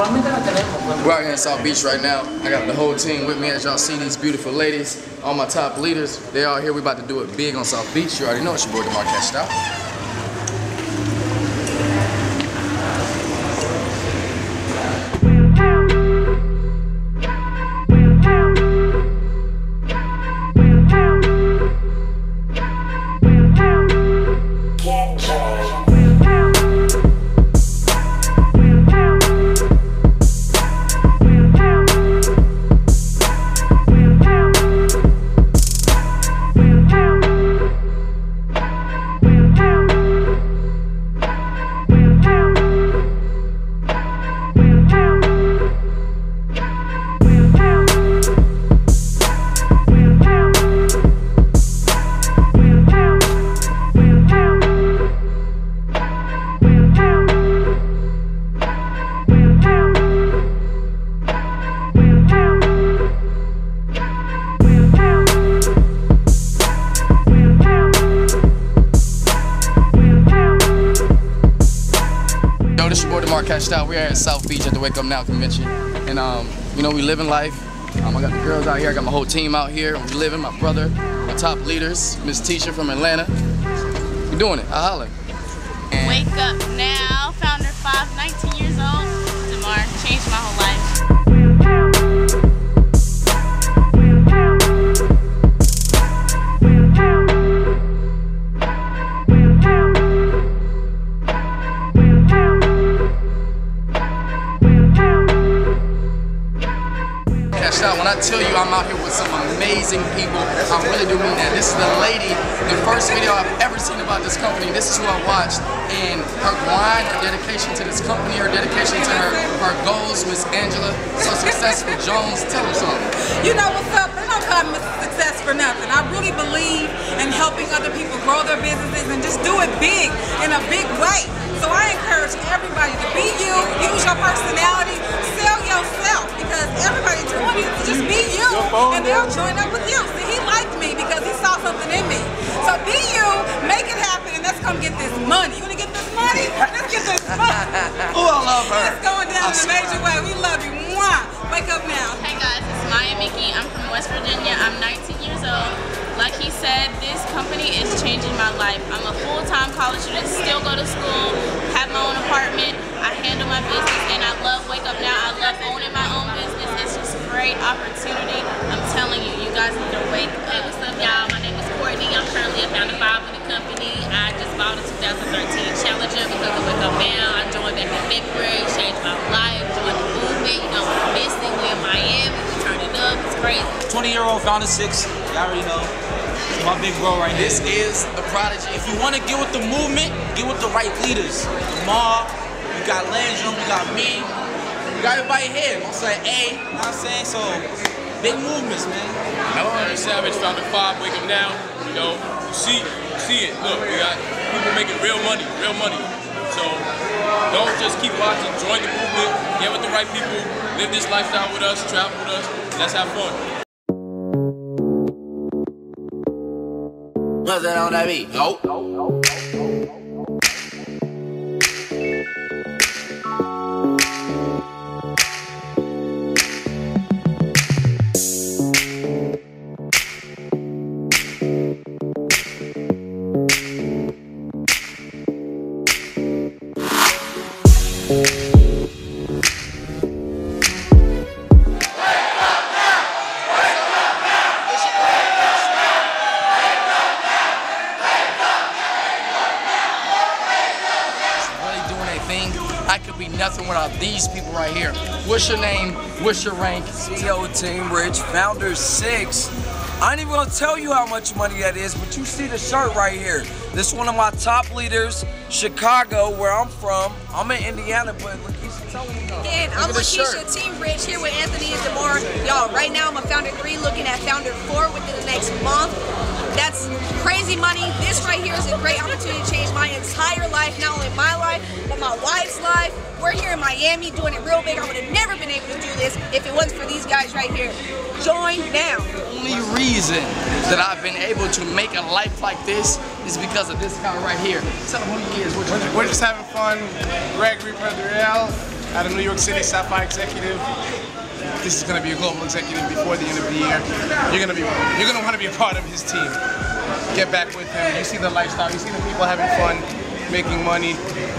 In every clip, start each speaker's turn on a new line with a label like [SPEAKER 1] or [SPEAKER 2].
[SPEAKER 1] We're out here in South Beach right now. I got the whole team with me. As y'all see, these beautiful ladies, all my top leaders, they all here. We about to do it big on South Beach. You already know it's your boy TEAMKASHEDOUT. This your boy TEAMKASHEDOUT. We're at South Beach at the Wake Up Now convention, and you know, we living life. I got the girls out here. I got my whole team out here. We living. My brother, my top leaders, Miss Tisha from Atlanta. We doing it. I holla. And
[SPEAKER 2] Wake Up Now, founder 5, 19 years old. Demar changed my whole life.
[SPEAKER 1] When I tell you I'm out here with some amazing people, I really do mean that. This is the lady, the first video I've ever seen about this company. This is who I watched, and her grind, her dedication to this company, her dedication to her goals. Miss Angela, so successful. Jones, tell her something.
[SPEAKER 3] You know what's up? They don't call me success for nothing. I really believe in helping other people grow their businesses and just do it big, in a big way. So I encourage everybody to be you, use your personality, sell yourself, because everybody doing it, just be you, and they'll join up with you. See, he liked me because he saw something in me. So be you, make it happen, and let's come get this money. You wanna get this money? Let's get this money.
[SPEAKER 1] Oh, I love her.
[SPEAKER 3] It's going down in a major way. We love you. Mwah. Wake up now.
[SPEAKER 2] Hey guys, it's Mami. I'm from West Virginia. I'm 19 years old. Like he said, this company is changing my life. I'm a full-time college student, still go to school, have my own apartment, I handle my business, and I love Wake Up Now. I love owning my own business. It's just a great opportunity. I'm telling you, you guys need to wake up.
[SPEAKER 4] Hey, what's up, y'all? My name is Courtney. I'm currently a founder 5 with the company. I just bought a 2013 Challenger because of Wake Up Now. I joined back in February, changed my life, joined the movement. You know, we're missing, we're in Miami, we turn it up, it's crazy.
[SPEAKER 5] 20-year-old founder 6, y'all already know. My big bro right here.
[SPEAKER 1] This is the prodigy.
[SPEAKER 5] If you want to get with the movement, get with the right leaders. Demar, you got Landrum, you got me, you got everybody here. I'm saying, hey, you know what I'm saying? So, big movements, man.
[SPEAKER 6] I'm Savage, founder 5, Wake Up Now. You know, you see it. Look, we got people making real money. So, don't just keep watching, join the movement, get with the right people, live this lifestyle with us, travel with us, let's have fun.
[SPEAKER 1] What's that on that beat? Nope. I could be nothing without these people right here. What's your name? What's your rank?
[SPEAKER 7] CEO Team Rich, founder 6. I ain't even gonna tell you how much money that is, but you see the shirt right here. This is one of my top leaders, Chicago, where I'm from. I'm in Indiana, but Lakeisha, tell me though.
[SPEAKER 8] And I'm Lakeisha, Team Rich, here with Anthony and Demar. Y'all, right now I'm a founder 3, looking at founder 4 within the next month. That's crazy money. This right here is a great opportunity to change my entire life, not only my life, but my wife's life. We're here in Miami doing it real big. I would have never been able to do this if it wasn't for these guys right here. Join now.
[SPEAKER 1] The only reason that I've been able to make a life like this is because of this guy right here. Tell him who he is.
[SPEAKER 9] We're just having fun. Gregory Pedriel. out of New York City, Sapphire executive. This is going to be a global executive before the end of the year. You're going to want to be a part of his team. Get back with him. You see the lifestyle. You see the people having fun, making money,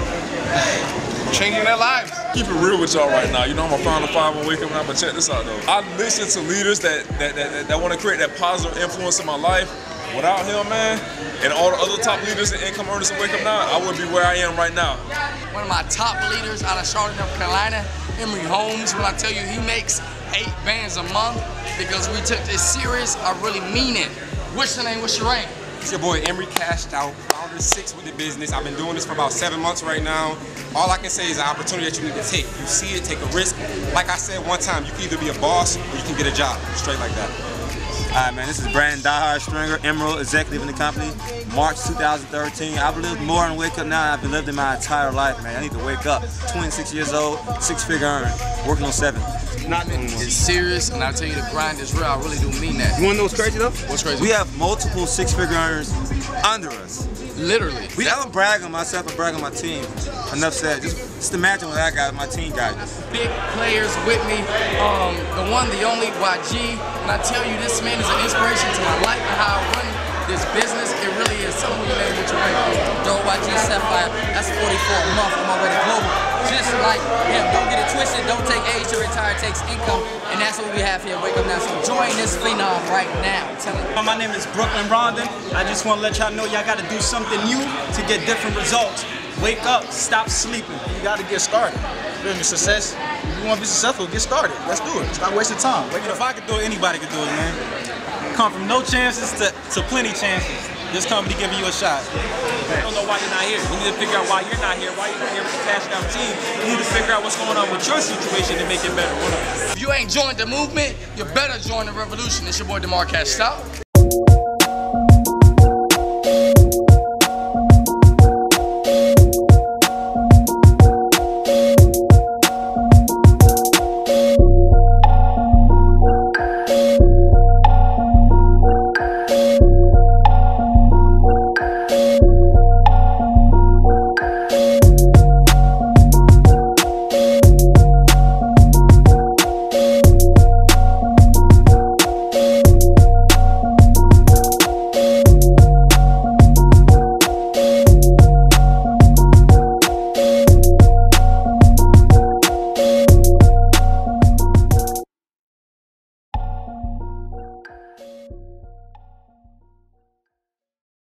[SPEAKER 9] changing their lives.
[SPEAKER 10] Keep it real with y'all right now. You know, I'm a founder 5 on Wake Up Now, but check this out though. I listen to leaders that want to create that positive influence in my life. Without him, man, and all the other top leaders and income earners at Wake Up Now, I wouldn't be where I am right now.
[SPEAKER 1] One of my top leaders out of Charlotte, North Carolina, Emory Holmes, when I tell you he makes 8 bands a month because we took this serious, I really mean it. What's your name? What's your rank?
[SPEAKER 11] It's your boy Emory Cashed Out, founder 6 with the business. I've been doing this for about 7 months right now. All I can say is an opportunity that you need to take. You see it, take a risk. Like I said one time, you can either be a boss or you can get a job, straight like that.
[SPEAKER 12] Alright man, this is Brandon Die Stringer, Emerald Executive in the company, March 2013. I've lived more than Wake Up Now than I've lived in my entire life, man. I need to wake up. 26 years old, 6-figure earner, working on 7.
[SPEAKER 1] It's serious, and I tell you the grind is real. I really do mean that.
[SPEAKER 12] You wanna know what's crazy though?
[SPEAKER 1] What's crazy?
[SPEAKER 12] We have multiple 6-figure earners under us.
[SPEAKER 1] Literally.
[SPEAKER 12] I don't brag on myself, I brag on my team. Enough said. Just imagine what I got, my team got.
[SPEAKER 1] Big players with me. The one, the only YG. And I tell you, this man is an inspiration to my life and how I run this business. It really is. Tell me your name, what you rank for.
[SPEAKER 13] Don't YG Sapphire. That's 44 a month on my way to global. Just like him. Don't get it twisted. Don't take age to retire. It takes income. And that's what we have here at Wake Up Now. So join this phenom right now.
[SPEAKER 14] My name is Brooklyn Rondon. I just want to let y'all know y'all got to do something new to get different results. Wake up, stop sleeping.
[SPEAKER 9] You got to get started. Business success. If you want to be successful, get started. Let's do it. Stop wasting time.
[SPEAKER 14] If I could do it, anybody could do it, man. Come from no chances to plenty chances. This company giving you a shot.
[SPEAKER 5] You don't know why you're not here. You need to figure out why you're not here. Why you're not here with the Cashed Out team. You need to figure out what's going on with your situation and make it better.
[SPEAKER 1] If you ain't joined the movement, you better join the revolution. It's your boy DeMar Cashed Out.